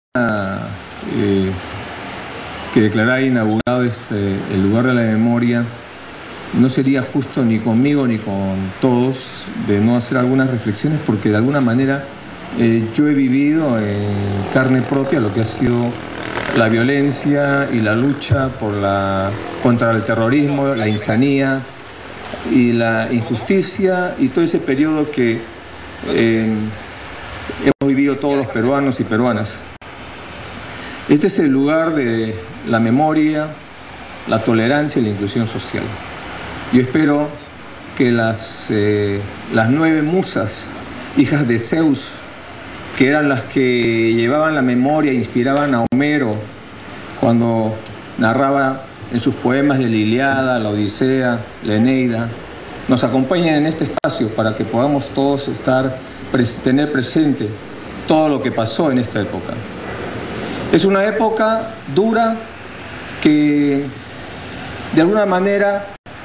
que declarara inaugurado el lugar de la memoria, no sería justo ni conmigo ni con todos de no hacer algunas reflexiones, porque de alguna manera yo he vivido en carne propia lo que ha sido la violencia y la lucha contra el terrorismo, la insanía y la injusticia y todo ese periodo que hemos vivido todos los peruanos y peruanas. Este es el lugar de la memoria, la tolerancia y la inclusión social. Yo espero que las 9 musas, hijas de Zeus, que eran las que llevaban la memoria e inspiraban a Homero cuando narraba en sus poemas de la Ilíada, la Odisea, la Eneida, nos acompañen en este espacio para que podamos todos tener presente todo lo que pasó en esta época. Es una época dura que de alguna manera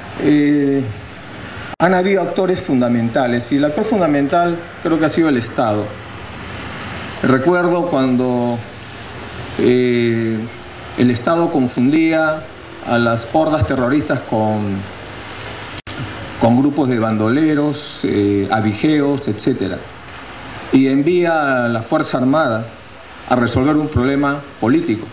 han habido actores fundamentales, y el actor fundamental creo que ha sido el Estado. Recuerdo cuando el Estado confundía a las hordas terroristas con grupos de bandoleros, avijeos, etc. Y envía a la Fuerza Armada a resolver un problema político.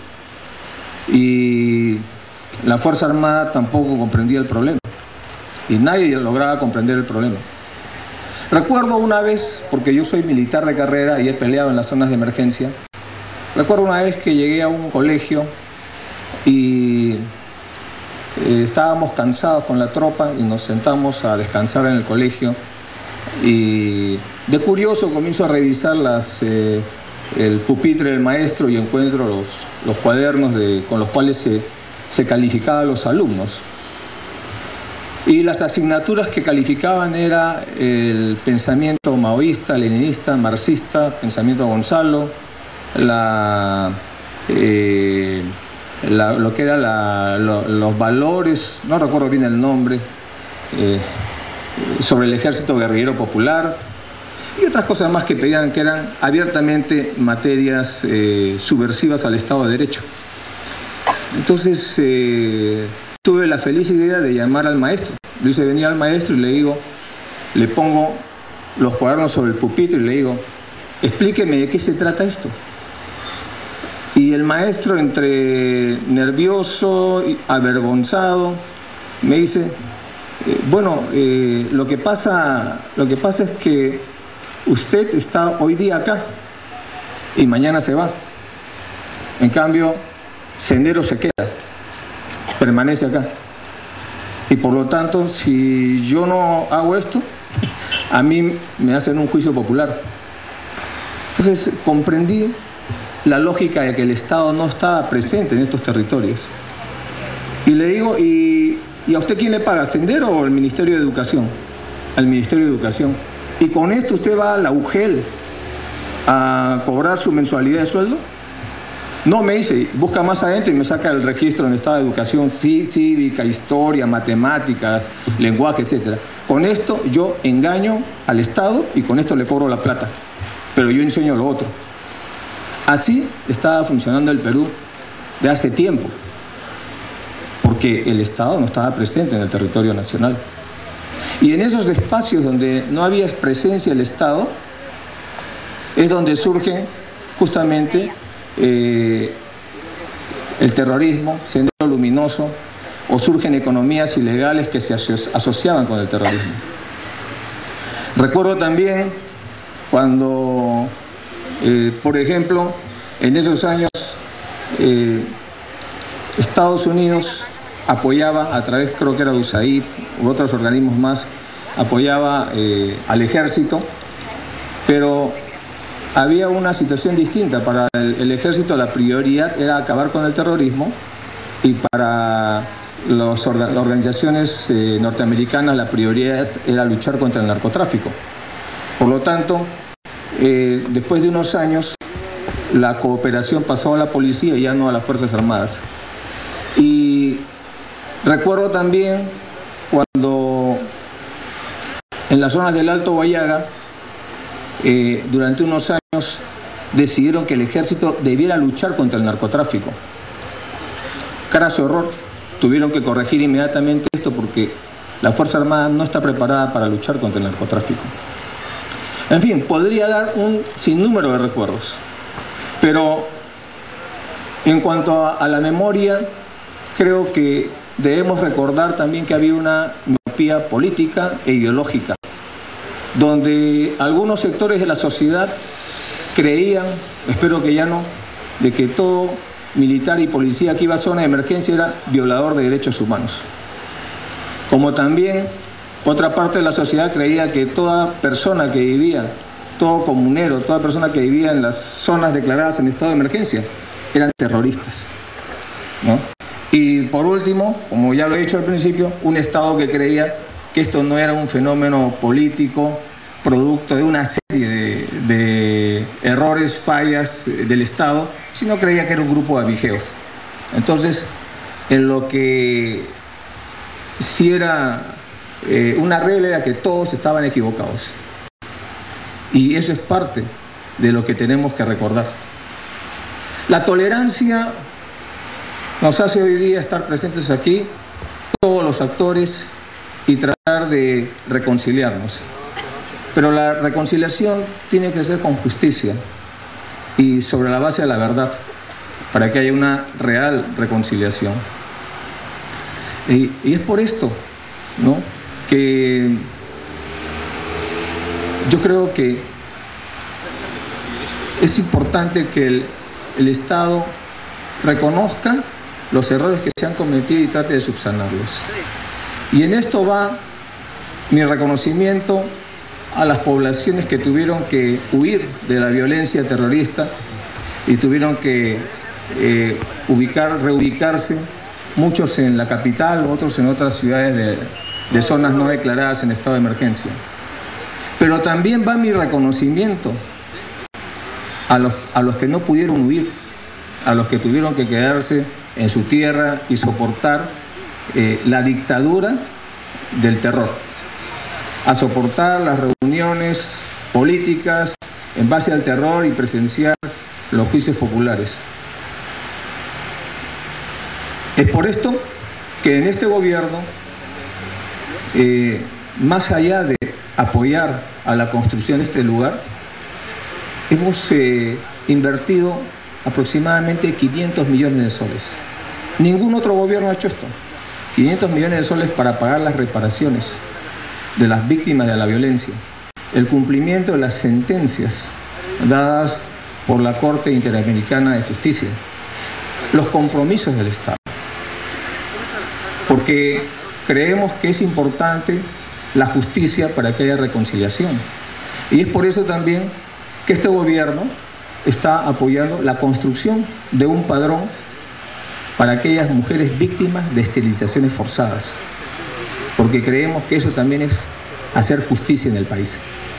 Y la Fuerza Armada tampoco comprendía el problema. Y nadie lograba comprender el problema. Recuerdo una vez, porque yo soy militar de carrera y he peleado en las zonas de emergencia, recuerdo una vez que llegué a un colegio y estábamos cansados con la tropa y nos sentamos a descansar en el colegio, y de curioso comienzo a revisar el pupitre del maestro y encuentro los cuadernos con los cuales se calificaba a los alumnos. Y las asignaturas que calificaban era el pensamiento maoísta, leninista, marxista, pensamiento Gonzalo, lo que era los valores, no recuerdo bien el nombre, sobre el ejército guerrillero popular y otras cosas más que pedían, que eran abiertamente materias subversivas al Estado de Derecho. Entonces tuve la feliz idea de llamar al maestro. Yo hice venir al maestro y le pongo los cuadernos sobre el pupitre y le digo, explíqueme de qué se trata esto. Y el maestro, entre nervioso y avergonzado, me dice, bueno, lo que pasa es que usted está hoy día acá y mañana se va. En cambio, Sendero se queda, permanece acá. Y por lo tanto, si yo no hago esto, a mí me hacen un juicio popular. Entonces comprendí la lógica de que el Estado no estaba presente en estos territorios. Y le digo, ¿y a usted quién le paga? ¿Sendero o el Ministerio de Educación? Al Ministerio de Educación. ¿Y con esto usted va a la UGEL a cobrar su mensualidad de sueldo? No, me dice, busca más adentro y me saca el registro en el estado de educación cívica, historia, matemáticas, lenguaje, etc. Con esto yo engaño al Estado y con esto le cobro la plata, pero yo enseño lo otro. Así estaba funcionando el Perú de hace tiempo, porque el Estado no estaba presente en el territorio nacional. Y en esos espacios donde no había presencia del Estado, es donde surgen justamente el terrorismo, Sendero Luminoso, o surgen economías ilegales que se asociaban con el terrorismo. Recuerdo también cuando, por ejemplo, en esos años Estados Unidos apoyaba a través, creo que era de USAID u otros organismos más, apoyaba al ejército, pero había una situación distinta. Para el ejército la prioridad era acabar con el terrorismo, y para las organizaciones norteamericanas la prioridad era luchar contra el narcotráfico. Por lo tanto, después de unos años, la cooperación pasó a la policía y ya no a las Fuerzas Armadas. Y recuerdo también cuando en las zonas del Alto Huallaga, durante unos años decidieron que el ejército debiera luchar contra el narcotráfico. Cara a su horror, tuvieron que corregir inmediatamente esto porque la Fuerza Armada no está preparada para luchar contra el narcotráfico. En fin, podría dar un sinnúmero de recuerdos, pero en cuanto a la memoria, creo que debemos recordar también que había una miopía política e ideológica, donde algunos sectores de la sociedad creían, espero que ya no, de que todo militar y policía que iba a zona de emergencia era violador de derechos humanos. Como también otra parte de la sociedad creía que toda persona que vivía, todo comunero, toda persona que vivía en las zonas declaradas en estado de emergencia, eran terroristas, ¿no? Y por último, como ya lo he dicho al principio, un Estado que creía que esto no era un fenómeno político producto de una serie de errores, fallas del Estado, sino creía que era un grupo de avijeos. Entonces, en lo que sí era una regla era que todos estaban equivocados. Y eso es parte de lo que tenemos que recordar. La tolerancia nos hace hoy día estar presentes aquí, todos los actores, y tratar de reconciliarnos. Pero la reconciliación tiene que ser con justicia y sobre la base de la verdad, para que haya una real reconciliación. Y es por esto, ¿no?, que yo creo que es importante que el Estado reconozca los errores que se han cometido y trate de subsanarlos. Y en esto va mi reconocimiento a las poblaciones que tuvieron que huir de la violencia terrorista y tuvieron que reubicarse, muchos en la capital, otros en otras ciudades de zonas no declaradas en estado de emergencia. Pero también va mi reconocimiento a los que no pudieron huir, a los que tuvieron que quedarse en su tierra y soportar la dictadura del terror, a soportar las reuniones políticas en base al terror y presenciar los juicios populares. Es por esto que en este gobierno, más allá de apoyar a la construcción de este lugar, hemos invertido aproximadamente 500 millones de soles. Ningún otro gobierno ha hecho esto. 500 millones de soles para pagar las reparaciones de las víctimas de la violencia, el cumplimiento de las sentencias dadas por la Corte Interamericana de Justicia, los compromisos del Estado, porque creemos que es importante la justicia para que haya reconciliación. Y es por eso también que este gobierno está apoyando la construcción de un padrón para aquellas mujeres víctimas de esterilizaciones forzadas, porque creemos que eso también es hacer justicia en el país.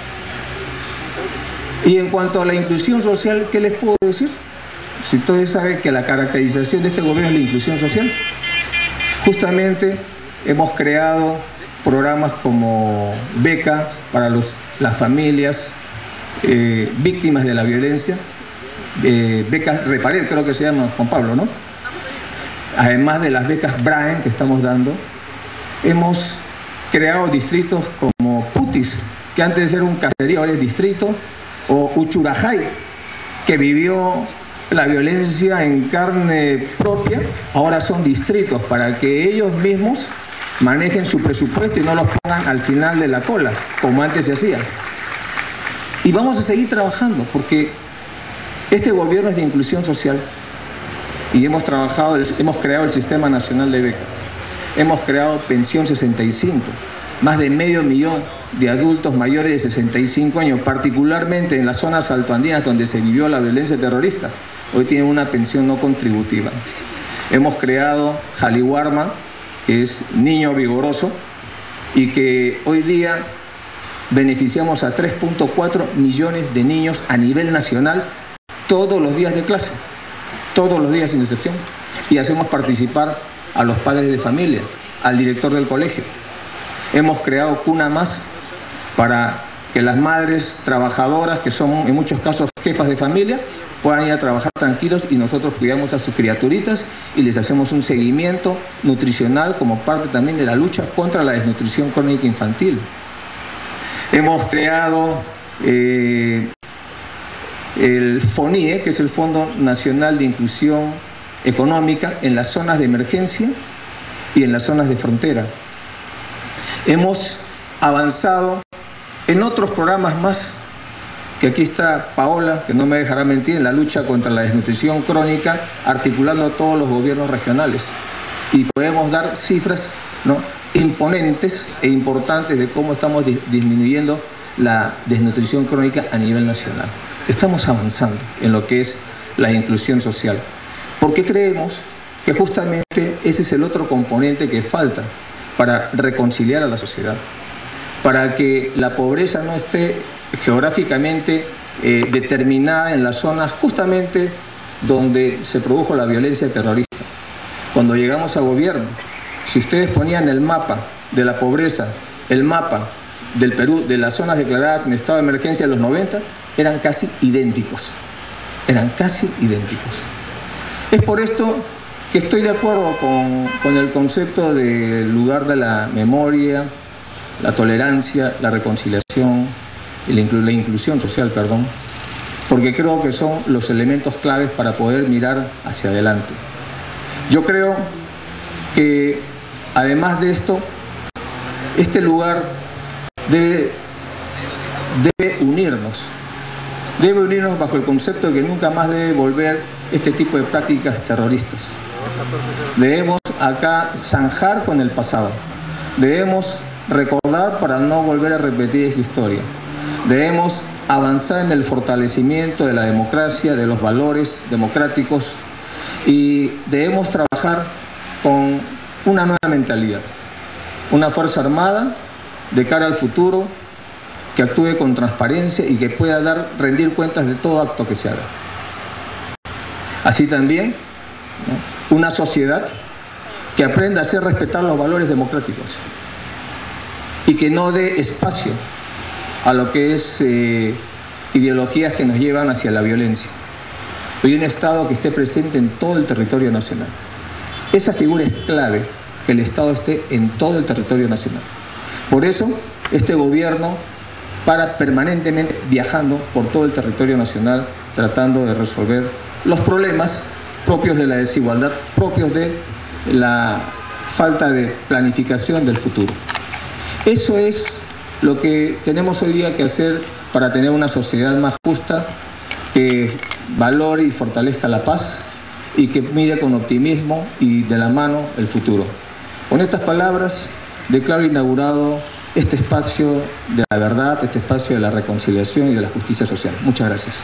Y en cuanto a la inclusión social, ¿qué les puedo decir? Si ustedes saben que la caracterización de este gobierno es la inclusión social. Justamente hemos creado programas como beca para las familias víctimas de la violencia, becas Repared, creo que se llama, Juan Pablo, ¿no? Además de las becas Brain que estamos dando, hemos creado distritos como Putis, que antes de ser un caserío ahora es distrito, o Uchurajay, que vivió la violencia en carne propia, ahora son distritos para que ellos mismos manejen su presupuesto y no los pongan al final de la cola, como antes se hacía. Y vamos a seguir trabajando, porque este gobierno es de inclusión social y hemos creado el Sistema Nacional de Becas, hemos creado Pensión 65, más de 500.000 de adultos mayores de 65 años, particularmente en las zonas altoandinas donde se vivió la violencia terrorista, hoy tienen una pensión no contributiva. Hemos creado Jaliwarma, que es niño vigoroso, y que hoy día beneficiamos a 3.4 millones de niños a nivel nacional todos los días de clase, todos los días sin excepción, y hacemos participar a los padres de familia, al director del colegio. Hemos creado Cuna Más para que las madres trabajadoras, que son en muchos casos jefas de familia, puedan ir a trabajar tranquilos y nosotros cuidamos a sus criaturitas y les hacemos un seguimiento nutricional como parte también de la lucha contra la desnutrición crónica infantil. Hemos creado el FONIE, que es el Fondo Nacional de Inclusión Económica, en las zonas de emergencia y en las zonas de frontera. Hemos avanzado en otros programas más, que aquí está Paola, que no me dejará mentir, en la lucha contra la desnutrición crónica, articulando todos los gobiernos regionales. Y podemos dar cifras, ¿no?, imponentes e importantes de cómo estamos disminuyendo la desnutrición crónica a nivel nacional. Estamos avanzando en lo que es la inclusión social, porque creemos que justamente ese es el otro componente que falta para reconciliar a la sociedad, para que la pobreza no esté geográficamente determinada en las zonas justamente donde se produjo la violencia terrorista. Cuando llegamos al gobierno, si ustedes ponían el mapa de la pobreza, el mapa del Perú, de las zonas declaradas en estado de emergencia en los 90, eran casi idénticos. Eran casi idénticos. Es por esto que estoy de acuerdo con el concepto del lugar de la memoria, la tolerancia, la reconciliación y la inclusión social, perdón, porque creo que son los elementos claves para poder mirar hacia adelante. Yo creo que además de esto, este lugar debe unirnos bajo el concepto de que nunca más debe volver este tipo de prácticas terroristas. Debemos acá zanjar con el pasado, debemos recordar para no volver a repetir esa historia, debemos avanzar en el fortalecimiento de la democracia, de los valores democráticos, y debemos trabajar con una nueva mentalidad, una Fuerza Armada de cara al futuro que actúe con transparencia y que pueda rendir cuentas de todo acto que se haga. Así también, ¿no?, una sociedad que aprenda a hacer respetar los valores democráticos y que no dé espacio a lo que es ideologías que nos llevan hacia la violencia. Y un Estado que esté presente en todo el territorio nacional. Esa figura es clave, que el Estado esté en todo el territorio nacional. Por eso, este gobierno para permanentemente viajando por todo el territorio nacional, tratando de resolver los problemas propios de la desigualdad, propios de la falta de planificación del futuro. Eso es lo que tenemos hoy día que hacer para tener una sociedad más justa, que valore y fortalezca la paz y que mire con optimismo y de la mano el futuro. Con estas palabras declaro inaugurado este espacio de la verdad, este espacio de la reconciliación y de la justicia social. Muchas gracias.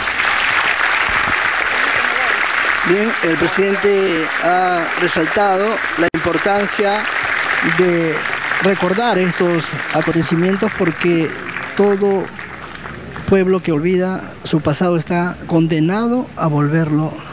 Bien, el presidente ha resaltado la importancia de recordar estos acontecimientos porque todo pueblo que olvida su pasado está condenado a volverlo